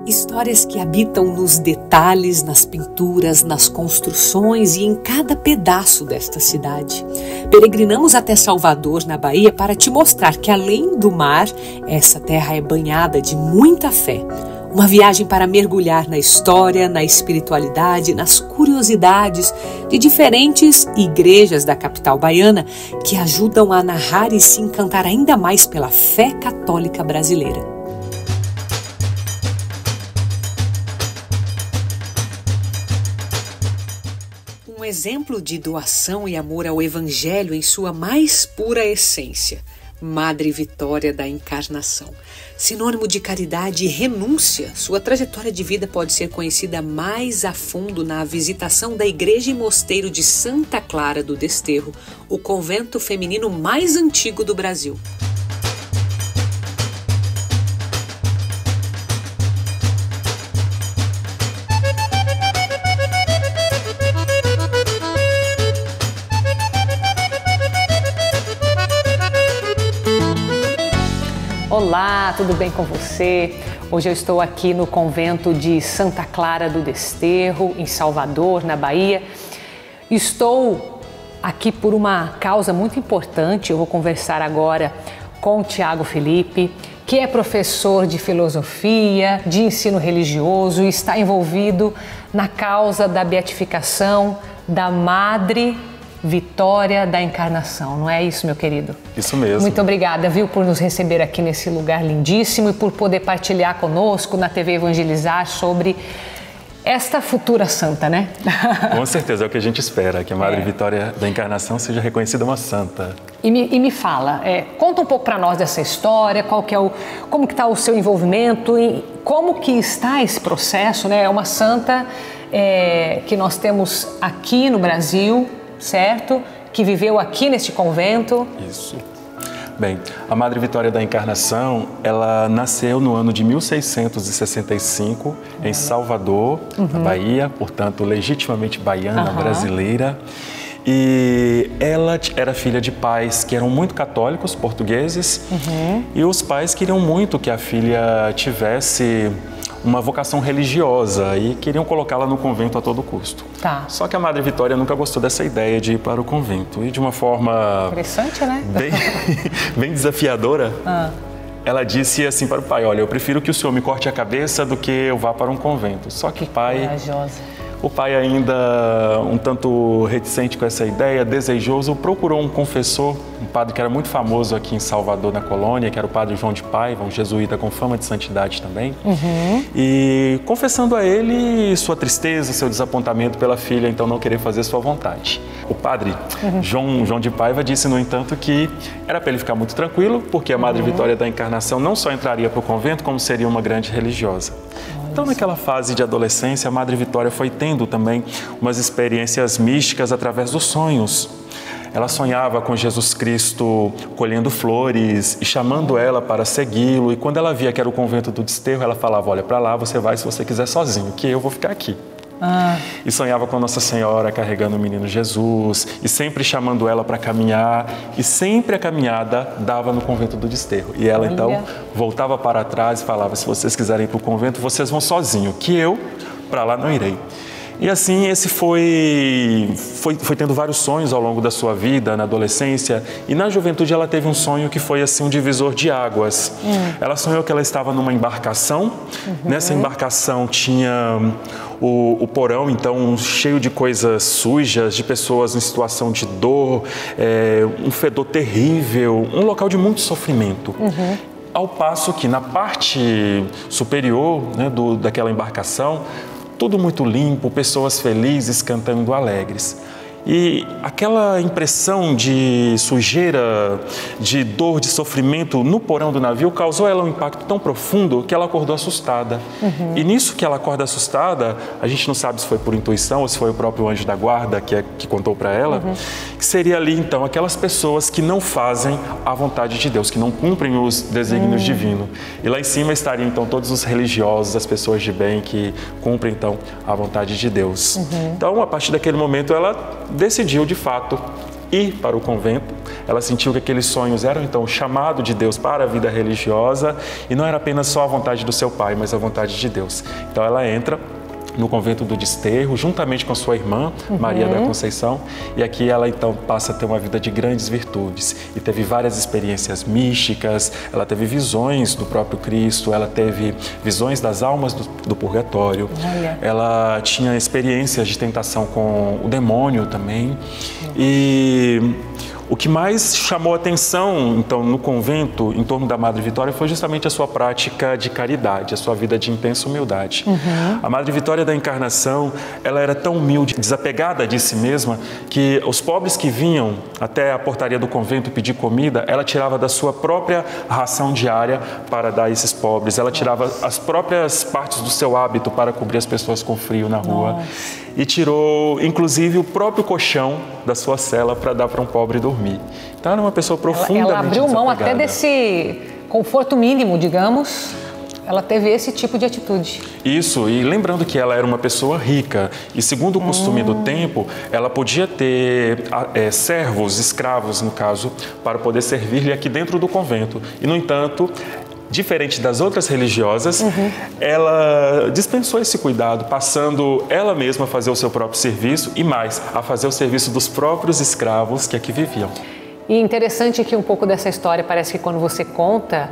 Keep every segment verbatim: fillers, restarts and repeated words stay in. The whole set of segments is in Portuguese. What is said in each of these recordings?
Histórias que habitam nos detalhes, nas pinturas, nas construções e em cada pedaço desta cidade. Peregrinamos até Salvador, na Bahia, para te mostrar que além do mar, essa terra é banhada de muita fé. Uma viagem para mergulhar na história, na espiritualidade, nas curiosidades de diferentes igrejas da capital baiana que ajudam a narrar e se encantar ainda mais pela fé católica brasileira. Um exemplo de doação e amor ao Evangelho em sua mais pura essência. Madre Vitória da Encarnação. Sinônimo de caridade e renúncia, sua trajetória de vida pode ser conhecida mais a fundo na visitação da Igreja e Mosteiro de Santa Clara do Desterro, o convento feminino mais antigo do Brasil. Olá, tudo bem com você? Hoje eu estou aqui no convento de Santa Clara do Desterro, em Salvador, na Bahia. Estou aqui por uma causa muito importante. Eu vou conversar agora com o Tiago Felipe, que é professor de filosofia, de ensino religioso e está envolvido na causa da beatificação da Madre Vitória da Encarnação, não é isso, meu querido? Isso mesmo. Muito obrigada, viu, por nos receber aqui nesse lugar lindíssimo e por poder partilhar conosco na T V Evangelizar sobre esta futura santa, né? Com certeza, é o que a gente espera, que a Madre é. Vitória da Encarnação seja reconhecida uma santa. E me, e me fala, é, conta um pouco para nós dessa história, qual que é o, como que está o seu envolvimento e como que está esse processo, né? É uma santa é, que nós temos aqui no Brasil, certo? Que viveu aqui neste convento. Isso. Bem, a Madre Vitória da Encarnação, ela nasceu no ano de mil seiscentos e sessenta e cinco em Salvador, uhum. na Bahia, portanto, legitimamente baiana, uhum. brasileira. E ela era filha de pais que eram muito católicos, portugueses, uhum. e os pais queriam muito que a filha tivesse uma vocação religiosa e queriam colocá-la no convento a todo custo. Tá. Só que a Madre Vitória nunca gostou dessa ideia de ir para o convento. E de uma forma... Interessante, né? Bem, bem desafiadora, ah. ela disse assim para o pai, olha, eu prefiro que o senhor me corte a cabeça do que eu vá para um convento. Só que, que o pai... corajosa. O pai, ainda um tanto reticente com essa ideia, desejoso, procurou um confessor, um padre que era muito famoso aqui em Salvador, na colônia, que era o padre João de Paiva, um jesuíta com fama de santidade também. Uhum. E confessando a ele sua tristeza, seu desapontamento pela filha, então não querer fazer sua vontade. O padre uhum. João, João de Paiva disse, no entanto, que era para ele ficar muito tranquilo, porque a Madre uhum. Vitória da Encarnação não só entraria para o convento, como seria uma grande religiosa. Então, naquela fase de adolescência, a Madre Vitória foi tendo também umas experiências místicas através dos sonhos. Ela sonhava com Jesus Cristo colhendo flores e chamando ela para segui-lo. E quando ela via que era o convento do Desterro, ela falava, olha, para lá você vai se você quiser sozinho, que eu vou ficar aqui. Ah. E sonhava com Nossa Senhora carregando o menino Jesus e sempre chamando ela para caminhar, e sempre a caminhada dava no convento do Desterro. E ela, olha, então voltava para trás e falava, se vocês quiserem ir para o convento, vocês vão sozinho, que eu para lá não irei. E assim, esse foi, foi, foi tendo vários sonhos ao longo da sua vida, na adolescência, e na juventude ela teve um sonho que foi assim um divisor de águas. Hum. Ela sonhou que ela estava numa embarcação, uhum. nessa embarcação tinha o, o porão, então, cheio de coisas sujas, de pessoas em situação de dor, é, um fedor terrível, um local de muito sofrimento. Uhum. Ao passo que na parte superior, né, do, daquela embarcação, tudo muito limpo, pessoas felizes, cantando alegres. E aquela impressão de sujeira, de dor, de sofrimento no porão do navio causou ela um impacto tão profundo que ela acordou assustada. Uhum. E nisso que ela acorda assustada, a gente não sabe se foi por intuição ou se foi o próprio anjo da guarda que, é, que contou para ela, uhum. que seria ali então aquelas pessoas que não fazem a vontade de Deus, que não cumprem os desígnios uhum. divinos. E lá em cima estariam então todos os religiosos, as pessoas de bem que cumprem então a vontade de Deus. Uhum. Então, a partir daquele momento, ela decidiu de fato ir para o convento. Ela sentiu que aqueles sonhos eram então o chamado de Deus para a vida religiosa e não era apenas só a vontade do seu pai, mas a vontade de Deus. Então ela entra no convento do Desterro, juntamente com a sua irmã, uhum. Maria da Conceição, e aqui ela então passa a ter uma vida de grandes virtudes e teve várias experiências místicas, ela teve visões do próprio Cristo, ela teve visões das almas do, do purgatório, Olha. Ela tinha experiências de tentação com o demônio também, uhum. e o que mais chamou a atenção, então, no convento, em torno da Madre Vitória, foi justamente a sua prática de caridade, a sua vida de intensa humildade. Uhum. A Madre Vitória da Encarnação, ela era tão humilde, desapegada de si mesma, que os pobres que vinham até a portaria do convento pedir comida, ela tirava da sua própria ração diária para dar a esses pobres. Ela tirava as próprias partes do seu hábito para cobrir as pessoas com frio na rua. Nossa. E tirou, inclusive, o próprio colchão da sua cela para dar para um pobre dormir. Então, era uma pessoa profundamente Ela, ela abriu mão desapegada. até desse conforto mínimo, digamos. Ela teve esse tipo de atitude. Isso, e lembrando que ela era uma pessoa rica. E segundo o costume hum. do tempo, ela podia ter é, servos, escravos, no caso, para poder servir-lhe aqui dentro do convento. E, no entanto, diferente das outras religiosas, uhum. ela dispensou esse cuidado, passando ela mesma a fazer o seu próprio serviço e mais, a fazer o serviço dos próprios escravos que aqui viviam. E interessante que um pouco dessa história parece que quando você conta,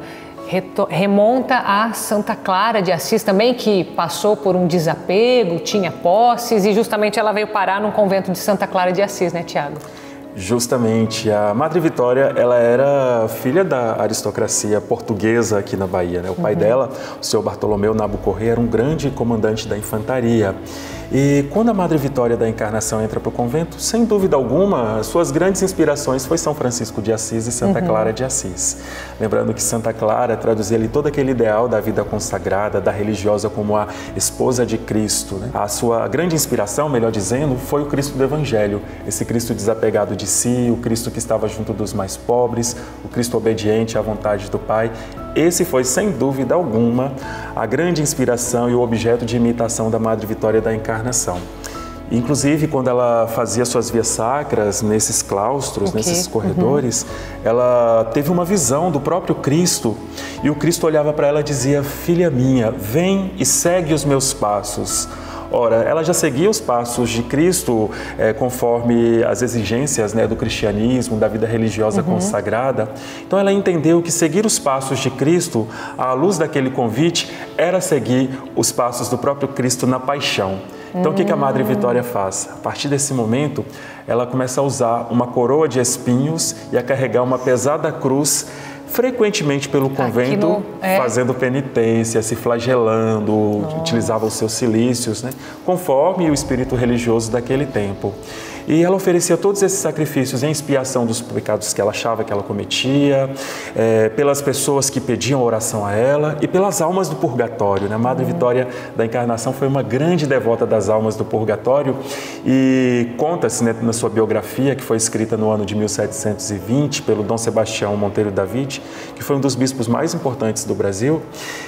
remonta a Santa Clara de Assis também, que passou por um desapego, tinha posses e justamente ela veio parar num convento de Santa Clara de Assis, né, Tiago? Justamente, a Madre Vitória, ela era filha da aristocracia portuguesa aqui na Bahia, né? O pai uhum. dela, o senhor Bartolomeu Nabu Corrêa, era um grande comandante da infantaria. E quando a Madre Vitória da Encarnação entra para o convento, sem dúvida alguma, suas grandes inspirações foi São Francisco de Assis e Santa uhum. Clara de Assis. Lembrando que Santa Clara traduzia ali todo aquele ideal da vida consagrada, da religiosa como a esposa de Cristo, né? A sua grande inspiração, melhor dizendo, foi o Cristo do Evangelho, esse Cristo desapegado de si, o Cristo que estava junto dos mais pobres, o Cristo obediente à vontade do Pai. Esse foi, sem dúvida alguma, a grande inspiração e o objeto de imitação da Madre Vitória da Encarnação. Inclusive, quando ela fazia suas vias sacras nesses claustros, okay. nesses corredores, uhum. ela teve uma visão do próprio Cristo e o Cristo olhava para ela e dizia: filha minha, vem e segue os meus passos. Ora, ela já seguia os passos de Cristo é, conforme as exigências, né, do cristianismo, da vida religiosa uhum. consagrada. Então ela entendeu que seguir os passos de Cristo, à luz daquele convite, era seguir os passos do próprio Cristo na paixão. Então, uhum. o que a Madre Vitória faz? A partir desse momento, ela começa a usar uma coroa de espinhos e a carregar uma pesada cruz frequentemente pelo convento, no, é. fazendo penitência, se flagelando, Nossa. utilizava os seus cilícios, né? Conforme o espírito religioso daquele tempo. E ela oferecia todos esses sacrifícios em expiação dos pecados que ela achava que ela cometia, é, pelas pessoas que pediam oração a ela e pelas almas do purgatório, né? A Madre uhum. Vitória da Encarnação foi uma grande devota das almas do purgatório e conta-se, né, na sua biografia, que foi escrita no ano de mil setecentos e vinte pelo Dom Sebastião Monteiro David, que foi um dos bispos mais importantes do Brasil,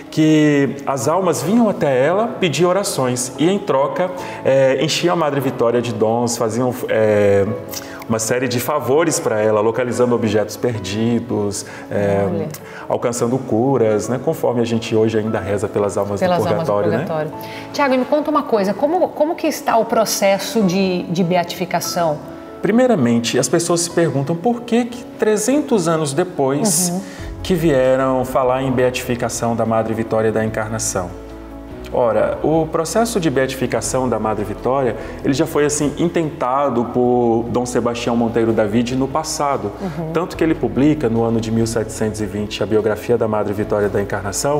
que as almas vinham até ela pedir orações e, em troca, é, enchiam a Madre Vitória de dons, faziam É, uma série de favores para ela, localizando objetos perdidos, é, alcançando curas, né, conforme a gente hoje ainda reza pelas almas pelas do purgatório. Almas do purgatório. Né? Tiago, me conta uma coisa, como, como que está o processo de, de beatificação? Primeiramente, as pessoas se perguntam por que, que trezentos anos depois uhum. que vieram falar em beatificação da Madre Vitória da Encarnação. Ora, o processo de beatificação da Madre Vitória, ele já foi assim intentado por Dom Sebastião Monteiro David no passado. Uhum. Tanto que ele publica no ano de mil setecentos e vinte a biografia da Madre Vitória da Encarnação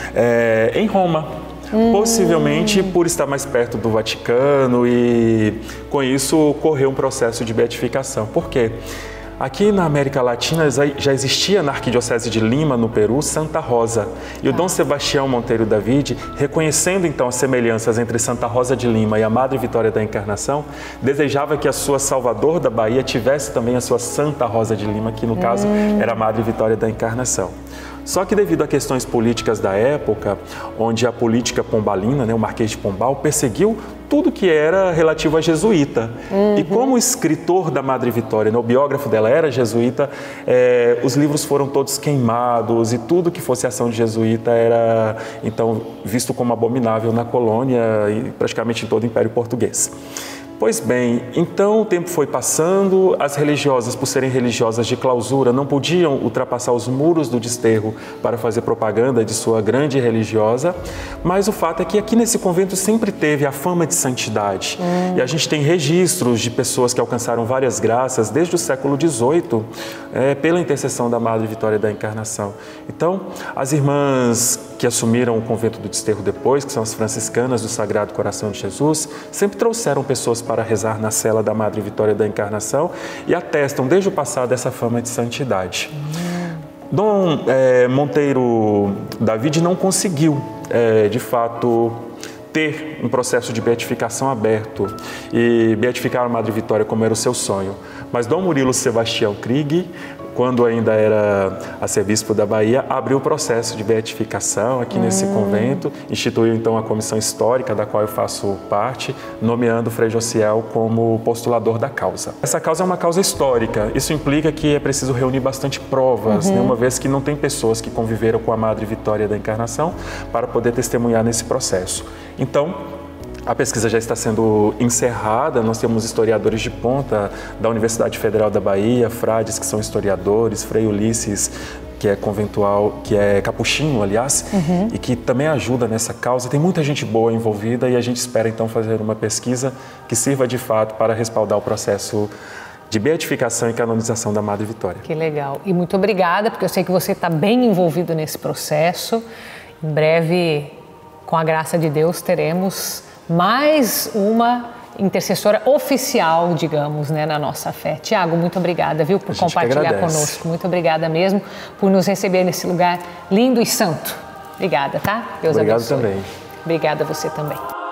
é, em Roma. Hum. Possivelmente por estar mais perto do Vaticano e com isso ocorreu um processo de beatificação. Por quê? Aqui na América Latina já existia na Arquidiocese de Lima, no Peru, Santa Rosa. E o Dom Sebastião Monteiro David, reconhecendo então as semelhanças entre Santa Rosa de Lima e a Madre Vitória da Encarnação, desejava que a sua Salvador da Bahia tivesse também a sua Santa Rosa de Lima, que no caso era a Madre Vitória da Encarnação. Só que devido a questões políticas da época, onde a política pombalina, né, o Marquês de Pombal, perseguiu tudo que era relativo a jesuíta. Uhum. E como o escritor da Madre Vitória, né, o biógrafo dela era jesuíta, é, os livros foram todos queimados e tudo que fosse ação de jesuíta era, então, visto como abominável na colônia e praticamente em todo o Império Português. Pois bem, então o tempo foi passando, as religiosas, por serem religiosas de clausura, não podiam ultrapassar os muros do desterro para fazer propaganda de sua grande religiosa, mas o fato é que aqui nesse convento sempre teve a fama de santidade. Hum. E a gente tem registros de pessoas que alcançaram várias graças desde o século dezoito, é, pela intercessão da Madre Vitória da Encarnação. Então, as irmãs que assumiram o convento do desterro depois, que são as franciscanas do Sagrado Coração de Jesus, sempre trouxeram pessoas para rezar na cela da Madre Vitória da Encarnação e atestam desde o passado essa fama de santidade. Hum. Dom é, Monteiro David não conseguiu, é, de fato, ter um processo de beatificação aberto e beatificar a Madre Vitória como era o seu sonho. Mas Dom Murilo Sebastião Krieg, quando ainda era arcebispo da Bahia, abriu o processo de beatificação aqui hum. nesse convento, instituiu então a comissão histórica, da qual eu faço parte, nomeando Frei Josiel como postulador da causa. Essa causa é uma causa histórica, isso implica que é preciso reunir bastante provas, uhum. né, uma vez que não tem pessoas que conviveram com a Madre Vitória da Encarnação para poder testemunhar nesse processo. Então, a pesquisa já está sendo encerrada, nós temos historiadores de ponta da Universidade Federal da Bahia, frades que são historiadores, Frei Ulisses, que é conventual, que é capuchinho, aliás, uhum. e que também ajuda nessa causa. Tem muita gente boa envolvida e a gente espera então fazer uma pesquisa que sirva de fato para respaldar o processo de beatificação e canonização da Madre Vitória. Que legal. E muito obrigada, porque eu sei que você está bem envolvido nesse processo. Em breve, com a graça de Deus, teremos mais uma intercessora oficial, digamos, né, na nossa fé. Tiago, muito obrigada, viu, por compartilhar conosco. Muito obrigada mesmo por nos receber nesse lugar lindo e santo. Obrigada, tá? Deus Obrigado abençoe. também. Obrigada a você também.